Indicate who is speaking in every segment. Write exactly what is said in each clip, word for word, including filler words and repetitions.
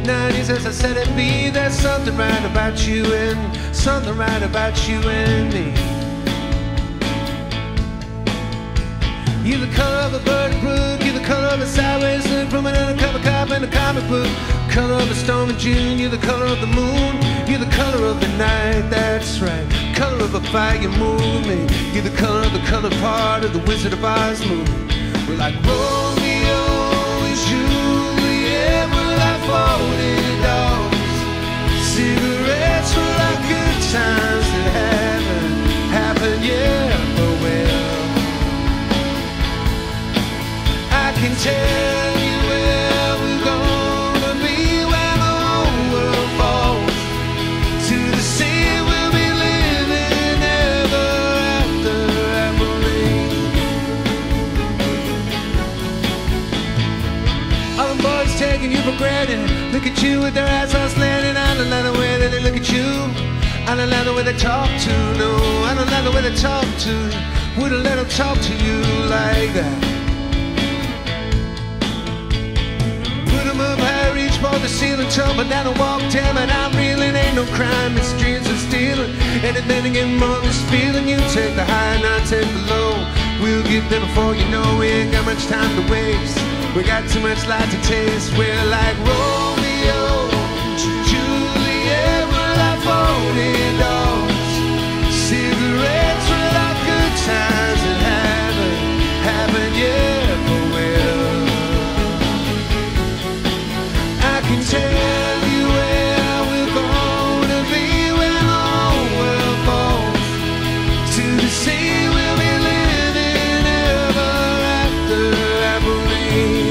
Speaker 1: nineties as I said it be. There's something right about you and something right about you and me. You're the color of a bird brook, you're the color of a sideways look from an undercover cop in a comic book. Color of a storm in June, you're the color of the moon, you're the color of the night, that's right. Color of a fire, you move me. You're the color of the colored part of the Wizard of Oz movie. We're like Romeo and Juliet, we're like folding dogs. Cigarettes were like good times that haven't happened yet, but well, I can tell you where we're gonna be when the whole world falls to the sea. We'll be living ever after happily. All the boys taking you for granted, look at you with their eyes all slanted. I don't like the way that they look at you, I don't like the way they talk to. No, I don't like the way they talk to. Wouldn't let them talk to you like that. Up high, reach for the ceiling, tumble down and walk, damn it, I'm reeling. Ain't no crime, it's dreams of stealing. And then again, more this feeling. You take the high and I take the low. We'll get there before you know. We ain't got much time to waste, we got too much life to taste. We're like Romeo, Juliet, we're like folding dogs. Cigarettes were like good times that haven't happened yet, but well, I can tell you where we're gonna be when the whole world falls to the sea. We'll be living ever after happily.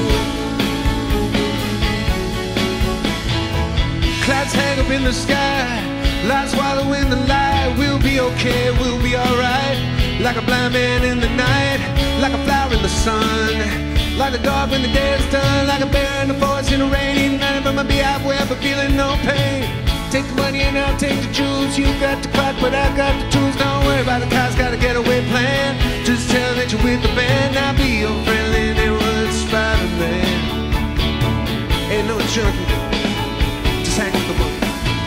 Speaker 1: Clouds hang up in the sky, lights swallow in the light. We'll be okay, we'll be alright. Like a blind man in the night, like a flower in the sun, like a dog when the day is done, like a bear in the forest in a rainy night. From a beehive web but feeling no pain. Take the money and I'll take the jewels. You got the clock but I got the tools. Don't worry about the car's got a getaway plan. Just tell that you're with the band. I'll be your friendly neighborhood Spider-Man. Ain't no junkie, just hang with the monkey.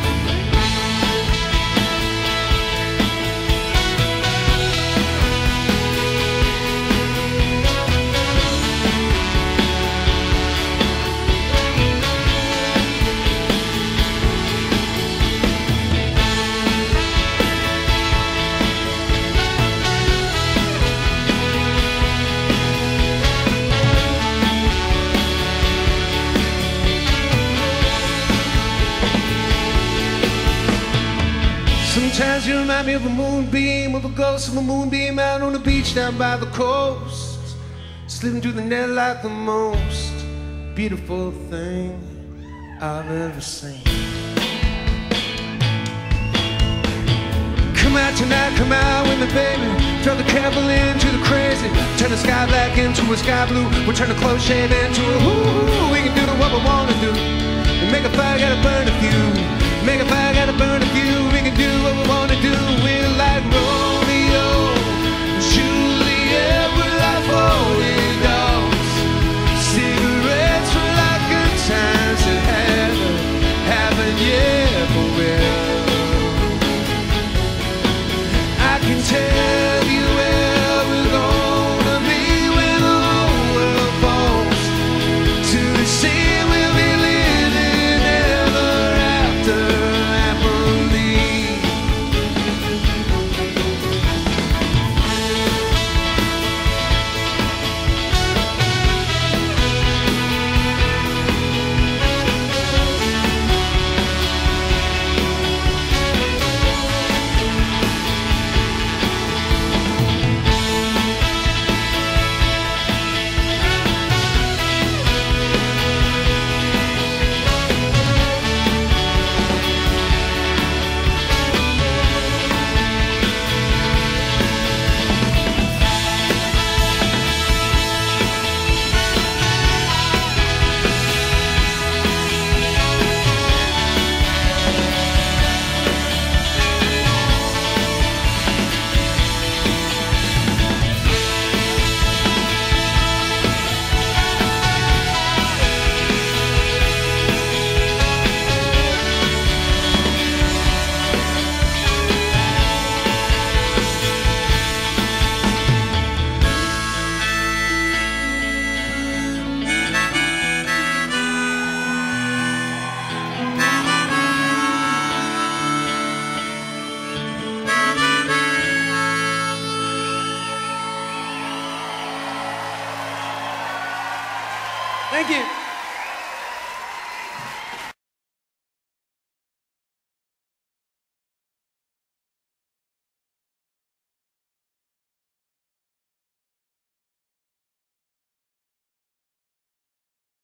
Speaker 1: Sometimes you remind me of a moonbeam, of a ghost of a moonbeam out on the beach down by the coast, slipping through the net like the most beautiful thing I've ever seen. Come out tonight, come out with me, baby. Throw the careful into the crazy. Turn the sky black into a sky blue. We'll turn the close shave into a whoo. We can do what we wanna do. And make a fire, gotta burn a few. Make a fire, gotta burn a few. We can do what we wanna do. We're like Romeo, Juliet, we're like folding dogs. Cigarettes were like good times that haven't happened yet, but well, I can tell you where we're gonna be when the whole world falls to the sea. We'll be living ever after happily. Thank you.